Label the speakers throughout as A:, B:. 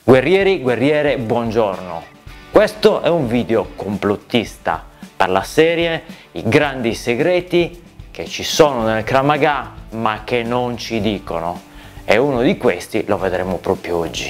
A: Guerrieri, guerriere, buongiorno. Questo è un video complottista per la serie I grandi segreti che ci sono nel Krav Maga ma che non ci dicono. E uno di questi lo vedremo proprio oggi.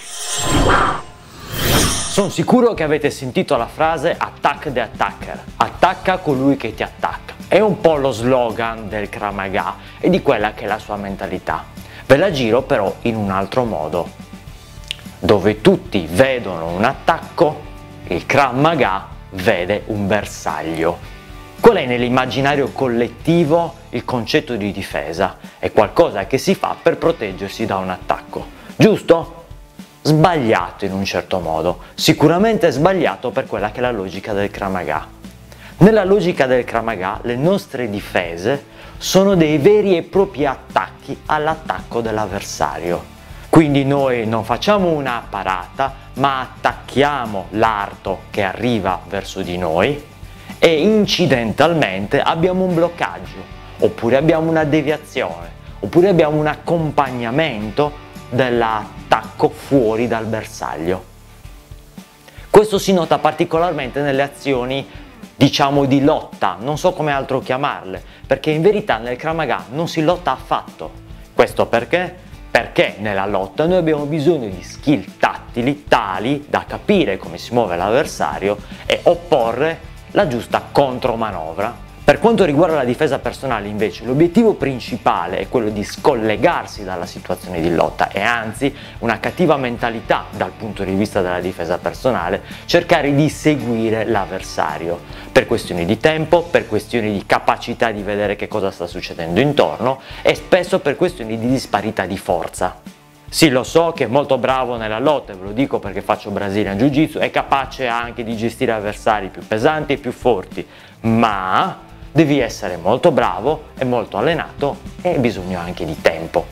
A: Sono sicuro che avete sentito la frase Attack the attacker, attacca colui che ti attacca. È un po' lo slogan del Krav Maga e di quella che è la sua mentalità. Ve la giro però in un altro modo. Dove tutti vedono un attacco, il Krav Maga vede un bersaglio. Qual è nell'immaginario collettivo il concetto di difesa? È qualcosa che si fa per proteggersi da un attacco, giusto? Sbagliato in un certo modo, sicuramente sbagliato per quella che è la logica del Krav Maga. Nella logica del Krav Maga le nostre difese sono dei veri e propri attacchi all'attacco dell'avversario. Quindi noi non facciamo una parata, ma attacchiamo l'arto che arriva verso di noi e incidentalmente abbiamo un bloccaggio, oppure abbiamo una deviazione, oppure abbiamo un accompagnamento dell'attacco fuori dal bersaglio. Questo si nota particolarmente nelle azioni, diciamo, di lotta, non so come altro chiamarle, perché in verità nel Krav Maga non si lotta affatto. Questo perché? Perché nella lotta noi abbiamo bisogno di skill tattili tali da capire come si muove l'avversario e opporre la giusta contromanovra. Per quanto riguarda la difesa personale invece l'obiettivo principale è quello di scollegarsi dalla situazione di lotta e anzi una cattiva mentalità dal punto di vista della difesa personale cercare di seguire l'avversario per questioni di tempo, per questioni di capacità di vedere che cosa sta succedendo intorno e spesso per questioni di disparità di forza. Sì, lo so che è molto bravo nella lotta, e ve lo dico perché faccio Brazilian Jiu-Jitsu, è capace anche di gestire avversari più pesanti e più forti, ma devi essere molto bravo e molto allenato e hai bisogno anche di tempo.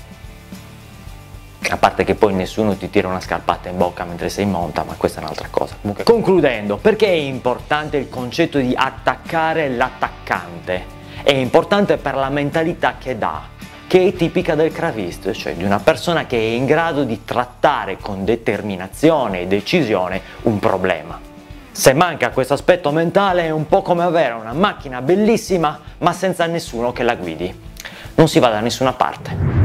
A: A parte che poi nessuno ti tira una scarpata in bocca mentre sei in monta, ma questa è un'altra cosa. Comunque, concludendo, perché è importante il concetto di attaccare l'attaccante? È importante per la mentalità che dà, che è tipica del kravista, cioè di una persona che è in grado di trattare con determinazione e decisione un problema. Se manca questo aspetto mentale è un po' come avere una macchina bellissima ma senza nessuno che la guidi. Non si va da nessuna parte.